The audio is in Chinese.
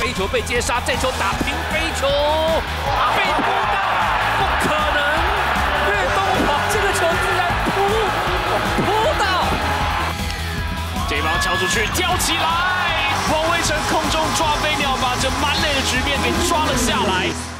飞球被接杀，这球打平飞球，被扑到，不可能！岳东华这个球居然扑到， 这棒敲出去，吊起来，王威成空中抓飞鸟，把这满垒的局面给抓了下来。